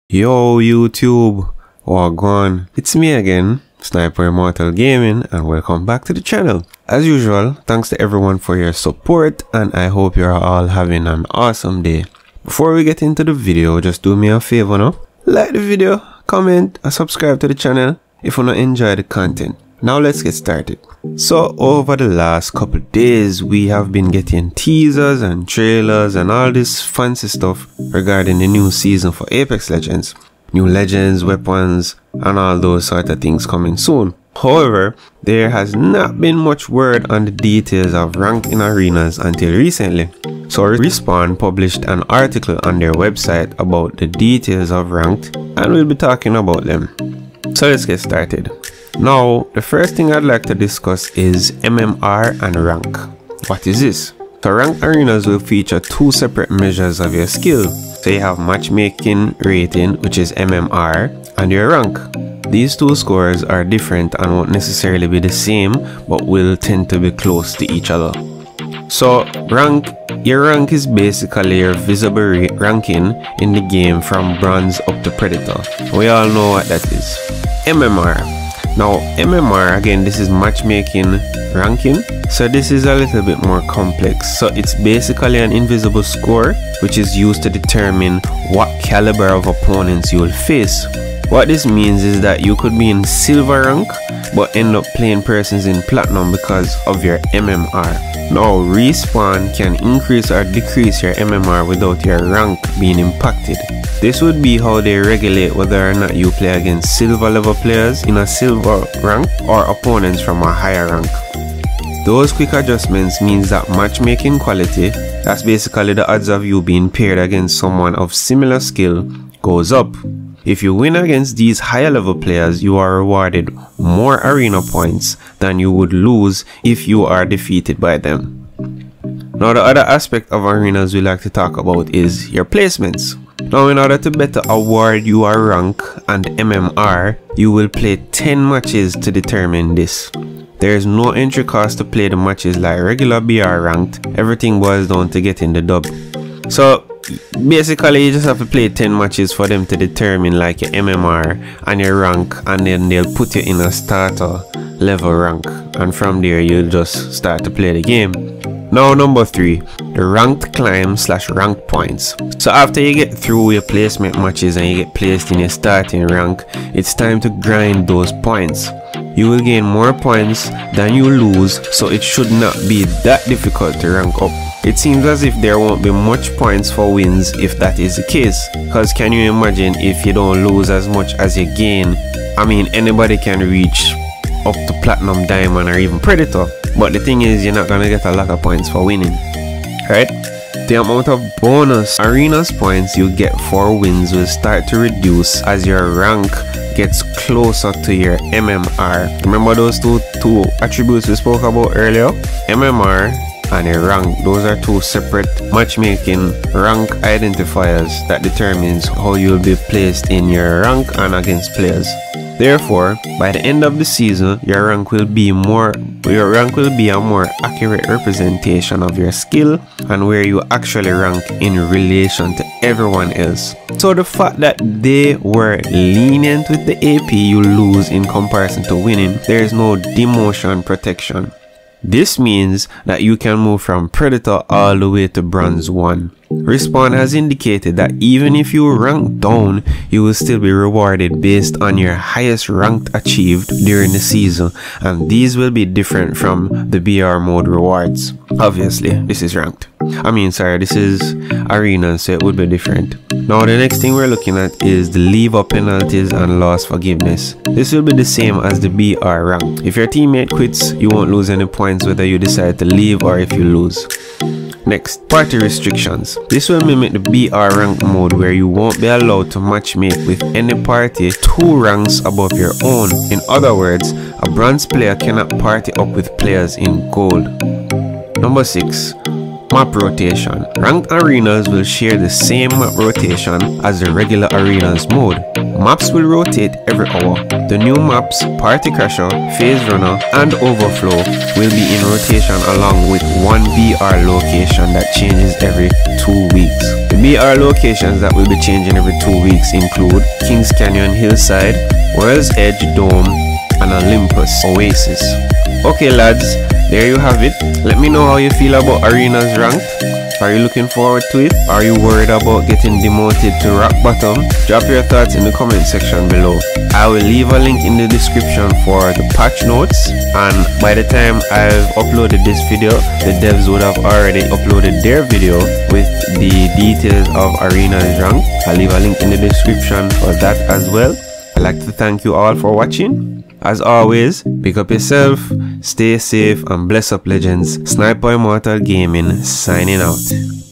Yo YouTube, wagwan, it's me again, Sniper Immortal Gaming, and welcome back to the channel. As usual, thanks to everyone for your support, and I hope you're all having an awesome day. Before we get into the video, just do me a favor now, like the video, comment, and subscribe to the channel if you enjoy the content. Now let's get started. So over the last couple days, we have been getting teasers and trailers and all this fancy stuff regarding the new season for Apex Legends. New legends, weapons, and all those sort of things coming soon. However, there has not been much word on the details of ranked in arenas until recently. So Respawn published an article on their website about the details of ranked, and we'll be talking about them. So let's get started. Now, the first thing I'd like to discuss is MMR and rank. What is this? So ranked arenas will feature two separate measures of your skill. So you have matchmaking rating, which is MMR, and your rank. These two scores are different and won't necessarily be the same, but will tend to be close to each other. So your rank is basically your visible ranking in the game from bronze up to predator. We all know what that is. MMR. Now MMR, again, this is matchmaking ranking, so this is a little bit more complex. So it's basically an invisible score which is used to determine what caliber of opponents you will face. What this means is that you could be in silver rank but end up playing persons in platinum because of your MMR. Now Respawn can increase or decrease your MMR without your rank being impacted. This would be how they regulate whether or not you play against silver level players in a silver rank or opponents from a higher rank. Those quick adjustments means that matchmaking quality, that's basically the odds of you being paired against someone of similar skill, goes up. If you win against these higher level players, you are rewarded more arena points than you would lose if you are defeated by them. Now the other aspect of arenas we like to talk about is your placements. Now in order to better award your rank and MMR, you will play 10 matches to determine this. There is no entry cost to play the matches like regular BR ranked. Everything boils down to getting the dub. So basically you just have to play 10 matches for them to determine like your MMR and your rank, and then they'll put you in a starter level rank, and from there you'll just start to play the game. Now number 3, the ranked climb / rank points. So after you get through your placement matches and you get placed in your starting rank, it's time to grind those points. You will gain more points than you lose, so it should not be that difficult to rank up. It seems as if there won't be much points for wins if that is the case, cause can you imagine if you don't lose as much as you gain? I mean, anybody can reach up to platinum, diamond, or even predator, but the thing is you're not gonna get a lot of points for winning, right? The amount of bonus arenas points you get for wins will start to reduce as your rank gets closer to your MMR. Remember those two attributes we spoke about earlier? MMR and your rank. Those are two separate matchmaking rank identifiers that determines how you'll be placed in your rank and against players. Therefore, by the end of the season, your rank will be a more accurate representation of your skill and where you actually rank in relation to everyone else. So the fact that they were lenient with the AP you lose in comparison to winning, there is no demotion protection. This means that you can move from Predator all the way to Bronze 1. Respawn has indicated that even if you rank down, you will still be rewarded based on your highest rank achieved during the season, and these will be different from the BR mode rewards. Obviously, this is ranked. This is arena, so it would be different. Now the next thing we're looking at is the leave-up penalties and loss forgiveness. This will be the same as the BR rank. If your teammate quits, you won't lose any points whether you decide to leave or if you lose. Next, party restrictions. This will mimic the BR rank mode where you won't be allowed to matchmake with any party 2 ranks above your own. In other words, a bronze player cannot party up with players in gold. Number 6. Map rotation. Ranked arenas will share the same map rotation as the regular arenas mode. Maps will rotate every hour. The new maps, Party Crasher, Phase Runner, and Overflow will be in rotation along with one BR location that changes every 2 weeks. The BR locations that will be changing every 2 weeks include Kings Canyon Hillside, World's Edge Dome, and Olympus Oasis. Okay lads, there you have it. Let me know how you feel about Arenas Ranked. Are you looking forward to it? Are you worried about getting demoted to rock bottom? Drop your thoughts in the comment section below. I will leave a link in the description for the patch notes, and by the time I've uploaded this video, the devs would have already uploaded their video with the details of Arenas Ranked. I'll leave a link in the description for that as well. I'd like to thank you all for watching. As always, pick up yourself, stay safe, and bless up legends. Sniper Immortal Gaming signing out.